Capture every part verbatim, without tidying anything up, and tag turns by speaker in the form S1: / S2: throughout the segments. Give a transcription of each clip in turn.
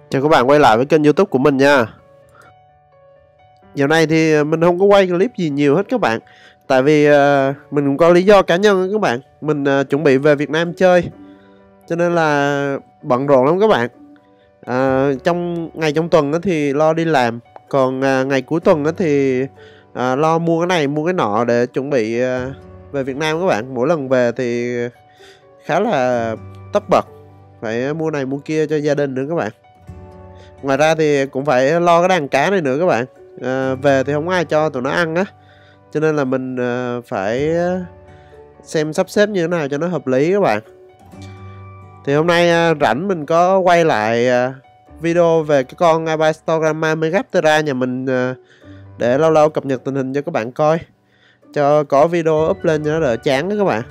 S1: Chào các bạn quay lại với kênh YouTube của mình nha. Dạo này thì mình không có quay clip gì nhiều hết các bạn. Tại vì uh, mình cũng có lý do cá nhân các bạn. Mình uh, chuẩn bị về Việt Nam chơi, cho nên là bận rộn lắm các bạn. uh, Trong ngày trong tuần thì lo đi làm, còn uh, ngày cuối tuần thì uh, lo mua cái này mua cái nọ để chuẩn bị uh, về Việt Nam các bạn. Mỗi lần về thì khá là tất bật, phải mua này mua kia cho gia đình nữa các bạn. Ngoài ra thì cũng phải lo cái đàn cá này nữa các bạn. à, Về thì không ai cho tụi nó ăn á, cho nên là mình à, phải xem sắp xếp như thế nào cho nó hợp lý các bạn. Thì hôm nay à, rảnh mình có quay lại à, video về cái con Abastogramma megaptera nhà mình, à, để lâu lâu cập nhật tình hình cho các bạn coi, cho có video up lên cho nó đỡ chán đó các bạn.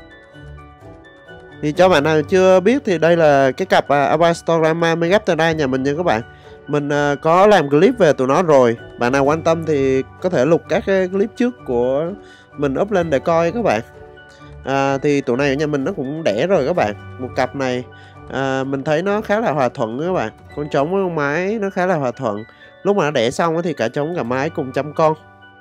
S1: Thì cho bạn nào chưa biết thì đây là cái cặp uh, Abastogramma megaptera nhà mình nha các bạn. Mình uh, có làm clip về tụi nó rồi. Bạn nào quan tâm thì có thể lục các cái clip trước của mình up lên để coi các bạn. à, Thì tụi này ở nhà mình nó cũng đẻ rồi các bạn. Một cặp này à, mình thấy nó khá là hòa thuận các bạn. Con trống với con mái nó khá là hòa thuận. Lúc mà nó đẻ xong thì cả trống cả mái cùng chăm con.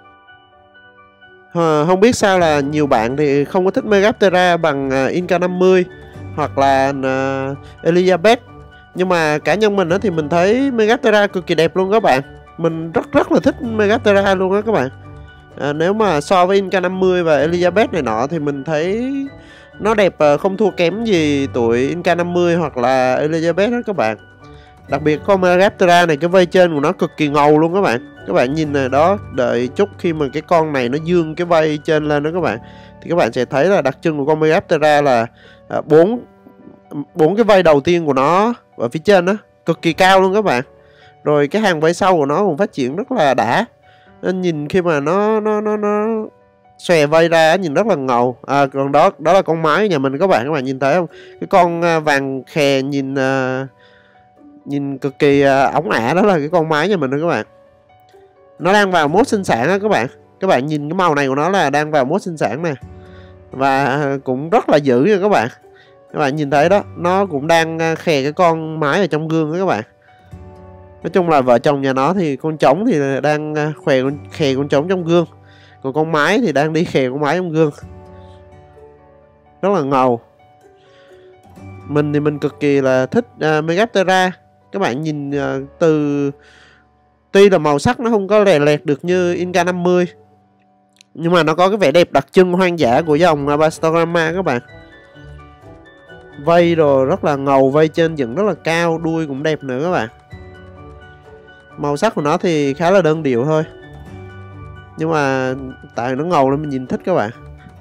S1: À, không biết sao là nhiều bạn thì không có thích Megaptera bằng uh, Inca năm mươi hoặc là uh, Elizabeth. Nhưng mà cá nhân mình thì mình thấy Megaptera cực kỳ đẹp luôn các bạn. Mình rất rất là thích Megaptera luôn á các bạn. à, Nếu mà so với Inca năm mươi và Elizabeth này nọ thì mình thấy nó đẹp uh, không thua kém gì tuổi Inca năm mươi hoặc là Elizabeth đó các bạn. Đặc biệt con Megaptera này, cái vây trên của nó cực kỳ ngầu luôn các bạn. Các bạn nhìn này đó, đợi chút khi mà cái con này nó dương cái vây trên lên đó các bạn, thì các bạn sẽ thấy là đặc trưng của con Megaptera là bốn à, bốn cái vây đầu tiên của nó ở phía trên đó cực kỳ cao luôn các bạn. Rồi cái hàng vây sau của nó cũng phát triển rất là đã. Nên nhìn khi mà nó nó nó nó xòe vây ra nhìn rất là ngầu. À, còn đó đó là con mái nhà mình các bạn. Các bạn nhìn thấy không? Cái con vàng khè nhìn uh, nhìn cực kỳ uh, ống ả, đó là cái con mái nhà mình đó các bạn. Nó đang vào mốt sinh sản đó các bạn. Các bạn nhìn cái màu này của nó là đang vào mốt sinh sản nè. Và cũng rất là dữ nha các bạn. Các bạn nhìn thấy đó, nó cũng đang khè cái con mái ở trong gương đó các bạn. Nói chung là vợ chồng nhà nó thì con trống thì đang khè con, khè con trống trong gương, còn con mái thì đang đi khè con mái trong gương. Rất là ngầu. Mình thì mình cực kỳ là thích uh, Megaptera. Các bạn nhìn uh, từ tuy là màu sắc nó không có lè lẹt được như Inca năm mươi, nhưng mà nó có cái vẻ đẹp đặc trưng hoang dã của dòng Abastogramma các bạn. Vây rồi rất là ngầu, vây trên dựng rất là cao, đuôi cũng đẹp nữa các bạn. Màu sắc của nó thì khá là đơn điệu thôi, nhưng mà tại nó ngầu nên mình nhìn thích các bạn.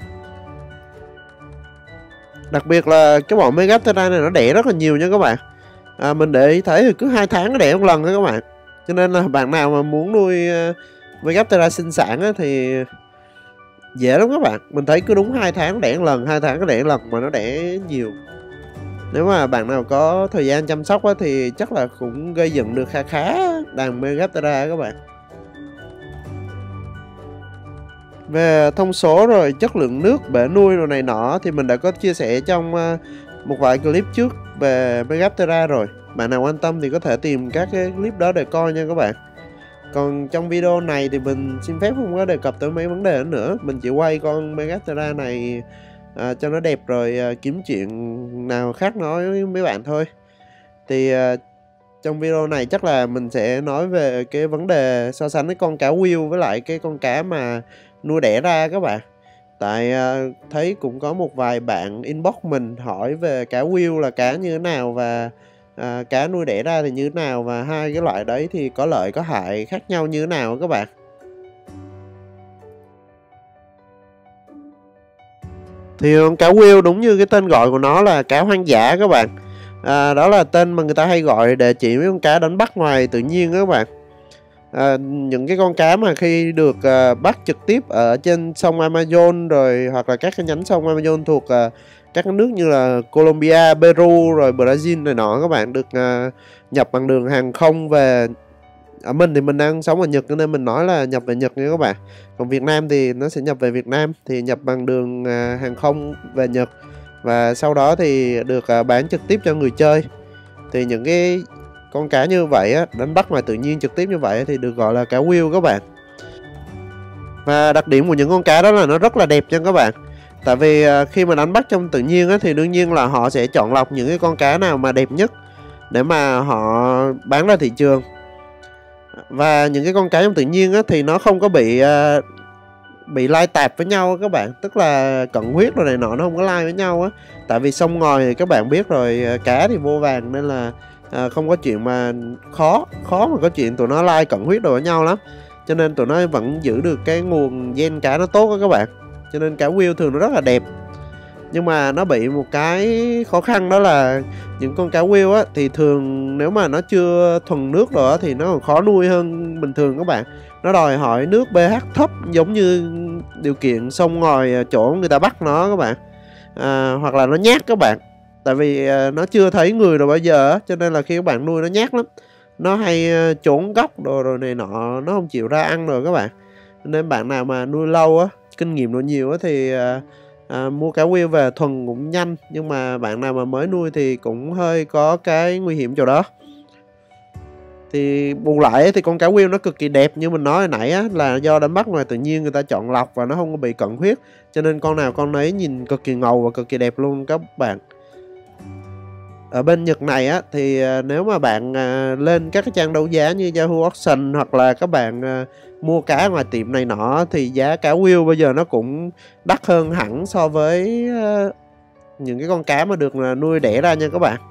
S1: Đặc biệt là cái bọn Megaptera này nó đẻ rất là nhiều nha các bạn. à, Mình để ý thấy thì cứ hai tháng nó đẻ một lần đó các bạn. Cho nên là bạn nào mà muốn nuôi uh, Megaptera sinh sản á, thì dễ lắm các bạn. Mình thấy cứ đúng hai tháng nó đẻ một lần, hai tháng nó đẻ một lần mà nó đẻ nhiều. Nếu mà bạn nào có thời gian chăm sóc á, thì chắc là cũng gây dựng được khá khá đàn Megaptera các bạn. Về thông số rồi chất lượng nước, bể nuôi rồi này nọ thì mình đã có chia sẻ trong uh, một vài clip trước về Megaptera rồi. Bạn nào quan tâm thì có thể tìm các cái clip đó để coi nha các bạn. Còn trong video này thì mình xin phép không có đề cập tới mấy vấn đề nữa. Mình chỉ quay con Megaptera này à, cho nó đẹp rồi à, kiếm chuyện nào khác nói với mấy bạn thôi. Thì à, trong video này chắc là mình sẽ nói về cái vấn đề so sánh cái con cá wheel với lại cái con cá mà nuôi đẻ ra các bạn. Tại à, thấy cũng có một vài bạn inbox mình hỏi về cá wheel là cá như thế nào và à, cá nuôi đẻ ra thì như thế nào, và hai cái loại đấy thì có lợi có hại khác nhau như thế nào các bạn. Thì con cá wheel đúng như cái tên gọi của nó là cá hoang dã các bạn. à, Đó là tên mà người ta hay gọi để chỉ mấy con cá đánh bắt ngoài tự nhiên các bạn. à, Những cái con cá mà khi được à, bắt trực tiếp ở trên sông Amazon rồi hoặc là các cái nhánh sông Amazon thuộc à, các nước như là Colombia, Peru rồi Brazil này nọ các bạn, được uh, nhập bằng đường hàng không về. Ở mình thì mình đang sống ở Nhật nên mình nói là nhập về Nhật nha các bạn. Còn Việt Nam thì nó sẽ nhập về Việt Nam, thì nhập bằng đường uh, hàng không về Nhật, và sau đó thì được uh, bán trực tiếp cho người chơi. Thì những cái con cá như vậy á, đánh bắt ngoài tự nhiên trực tiếp như vậy thì được gọi là cá whale các bạn. Và đặc điểm của những con cá đó là nó rất là đẹp nha các bạn. Tại vì khi mà đánh bắt trong tự nhiên á, thì đương nhiên là họ sẽ chọn lọc những cái con cá nào mà đẹp nhất để mà họ bán ra thị trường. Và những cái con cá trong tự nhiên á, thì nó không có bị uh, bị lai tạp với nhau các bạn. Tức là cận huyết rồi này nọ nó không có lai với nhau á. Tại vì sông ngòi thì các bạn biết rồi, cá thì vô vàng nên là uh, không có chuyện mà khó khó mà có chuyện tụi nó lai cận huyết rồi với nhau lắm. Cho nên tụi nó vẫn giữ được cái nguồn gen cá nó tốt đó các bạn. Cho nên cá whale thường nó rất là đẹp. Nhưng mà nó bị một cái khó khăn đó là những con cá whale á, thì thường nếu mà nó chưa thuần nước rồi á, thì nó còn khó nuôi hơn bình thường các bạn. Nó đòi hỏi nước pH thấp giống như điều kiện sông ngòi chỗ người ta bắt nó các bạn. À, hoặc là nó nhát các bạn. Tại vì à, nó chưa thấy người rồi bao giờ á, cho nên là khi các bạn nuôi nó nhát lắm. Nó hay trốn góc rồi, rồi này nọ, nó không chịu ra ăn rồi các bạn. Nên bạn nào mà nuôi lâu á, kinh nghiệm nó nhiều á thì à, à, mua cá whale về thuần cũng nhanh. Nhưng mà bạn nào mà mới nuôi thì cũng hơi có cái nguy hiểm chỗ đó. Thì bù lại thì con cá whale nó cực kỳ đẹp. Như mình nói hồi nãy á, là do đánh bắt ngoài tự nhiên người ta chọn lọc và nó không có bị cận huyết. Cho nên con nào con nấy nhìn cực kỳ ngầu và cực kỳ đẹp luôn các bạn. Ở bên Nhật này á, thì nếu mà bạn à, lên các cái trang đấu giá như Yahoo Auction hoặc là các bạn à, mua cá ngoài tiệm này nọ, thì giá cá whale bây giờ nó cũng đắt hơn hẳn so với à, những cái con cá mà được nuôi đẻ ra nha các bạn.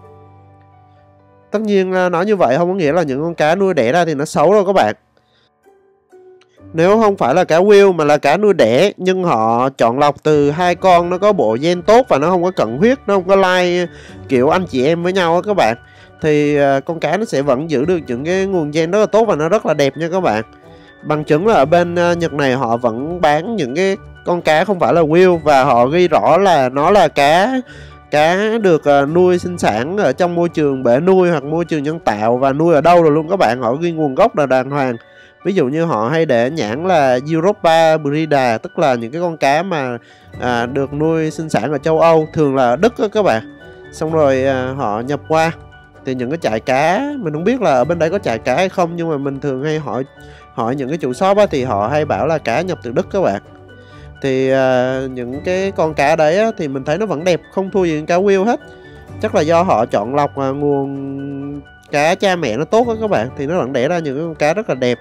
S1: Tất nhiên nói như vậy không có nghĩa là những con cá nuôi đẻ ra thì nó xấu đâu các bạn. Nếu không phải là cá whale mà là cá nuôi đẻ, nhưng họ chọn lọc từ hai con nó có bộ gen tốt và nó không có cận huyết, nó không có lai kiểu anh chị em với nhau á các bạn, thì con cá nó sẽ vẫn giữ được những cái nguồn gen rất là tốt và nó rất là đẹp nha các bạn. Bằng chứng là ở bên Nhật này họ vẫn bán những cái con cá không phải là whale, và họ ghi rõ là nó là cá cá được nuôi sinh sản ở trong môi trường bể nuôi hoặc môi trường nhân tạo, và nuôi ở đâu rồi luôn các bạn. Họ ghi nguồn gốc là đàng hoàng. Ví dụ như họ hay để nhãn là Europa Brida, tức là những cái con cá mà à, được nuôi sinh sản ở châu Âu, thường là Đức đó các bạn. Xong rồi à, họ nhập qua. Thì những cái trại cá, mình không biết là ở bên đây có trại cá hay không, nhưng mà mình thường hay hỏi hỏi những cái chủ shop á, thì họ hay bảo là cá nhập từ Đức các bạn. Thì à, những cái con cá đấy á, thì mình thấy nó vẫn đẹp, không thua gì cá whale hết. Chắc là do họ chọn lọc à, nguồn cá cha mẹ nó tốt đó các bạn, thì nó vẫn đẻ ra những cái con cá rất là đẹp.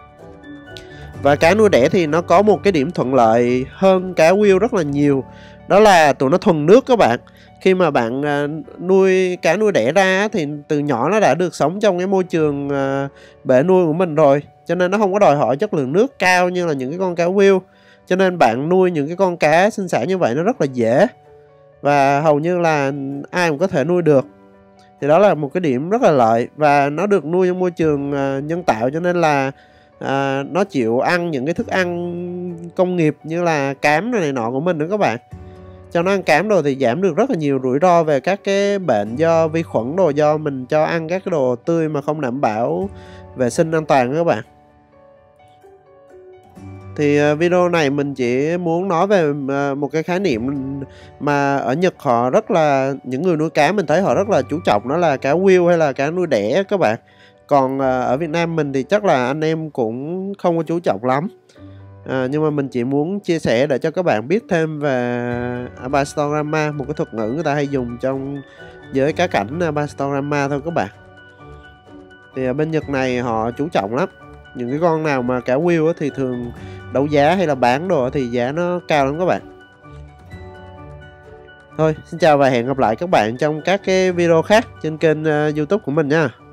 S1: Và cá nuôi đẻ thì nó có một cái điểm thuận lợi hơn cá whale rất là nhiều. Đó là tụi nó thuần nước các bạn. Khi mà bạn nuôi cá nuôi đẻ ra thì từ nhỏ nó đã được sống trong cái môi trường bể nuôi của mình rồi. Cho nên nó không có đòi hỏi chất lượng nước cao như là những cái con cá whale. Cho nên bạn nuôi những cái con cá sinh sản như vậy nó rất là dễ. Và hầu như là ai cũng có thể nuôi được. Thì đó là một cái điểm rất là lợi. Và nó được nuôi trong môi trường nhân tạo, cho nên là À, nó chịu ăn những cái thức ăn công nghiệp như là cám này, này nọ của mình nữa các bạn. Cho nó ăn cám rồi thì giảm được rất là nhiều rủi ro về các cái bệnh do vi khuẩn đồ, do mình cho ăn các cái đồ tươi mà không đảm bảo vệ sinh an toàn đó các bạn. Thì video này mình chỉ muốn nói về một cái khái niệm mà ở Nhật họ rất là, những người nuôi cá mình thấy họ rất là chú trọng, đó là cá whale hay là cá nuôi đẻ các bạn. Còn ở Việt Nam mình thì chắc là anh em cũng không có chú trọng lắm. à, Nhưng mà mình chỉ muốn chia sẻ để cho các bạn biết thêm về Abastorama, một cái thuật ngữ người ta hay dùng trong giới cá cảnh Abastorama thôi các bạn. Thì ở bên Nhật này họ chú trọng lắm. Những cái con nào mà cá whale thì thường đấu giá hay là bán đồ thì giá nó cao lắm các bạn. Thôi, xin chào và hẹn gặp lại các bạn trong các cái video khác trên kênh YouTube của mình nha.